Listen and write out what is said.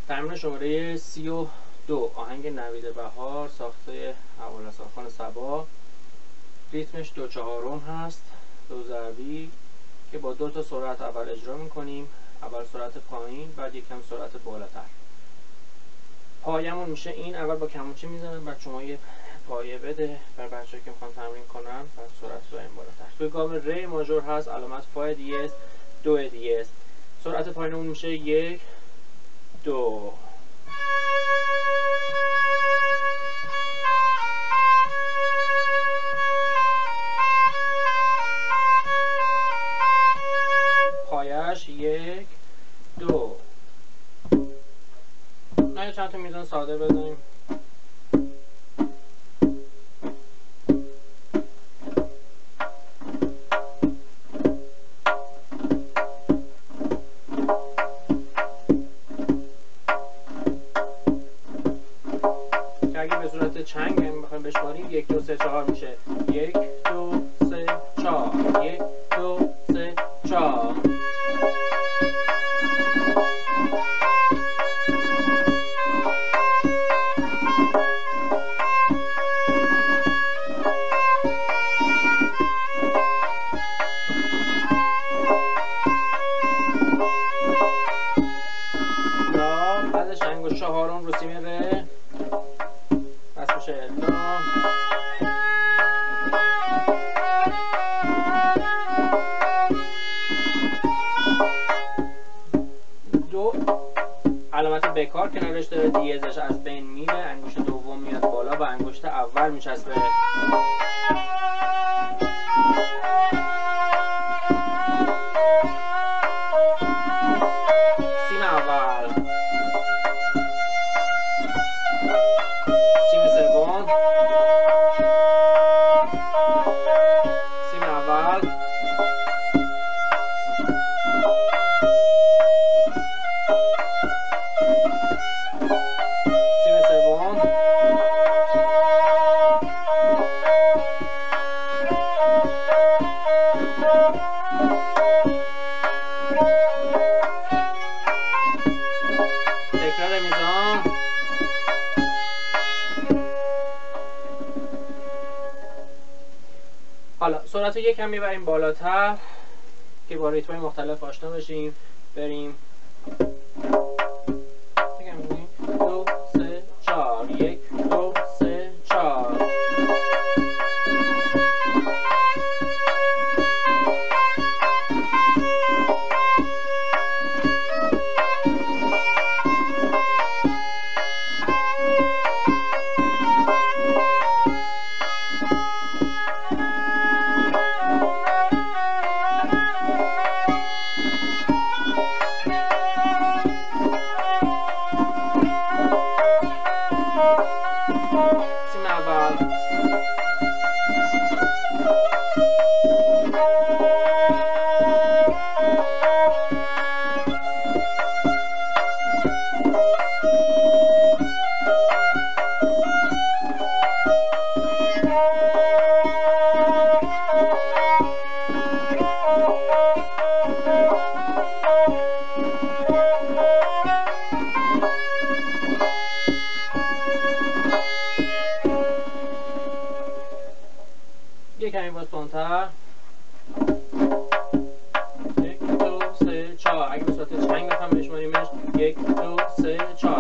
تمرین شماره 32 آهنگ نوید بهار ساخته ابوالحسن خان صبا. ریتمش 2/4 هست، 2 ضربی که با 2 تا سرعت اول اجرا میکنیم. اول سرعت پایین، بعد یکم سرعت بالاتر. پایمون میشه این. اول با کمانچه میزنم، بعد شما یه پایه بده بر بچه‌ها که میخوان تمرین کنن، بعد سرعت رو این بالاتر. توی گام ری ماژور هست، علامت فا دیез، دو دیез. سرعت پایینمون میشه 1 2. پایش 1 2. نه چند تا میزان ساده بزنیم. که اگه به صورت چنگ هم بخوایم بشماریم 1 2 3 4 میشه. 1 2 3 4 1 2 3 4. بعدش انگشت چهارم رو سیم ره بس میشه لا. دو علامت بکار کنارش داره، دیزش از بین میره، انگشت دوم میاد بالا و انگشت اول میچسبه. سیم اول، سیم سوم، سیم اول، سیم سوم، تکرار میزان. حالا سرعت رو یکم میبریم بالاتر که با ریتم‌های مختلف آشنا بشیم. بریم 2 3 4 1 2 3 4. سیم اول، یک کمی باز تندتر. 1 2 3 4. اگه به صورت چنگ بخوام بشماریمش 1 2 3 4.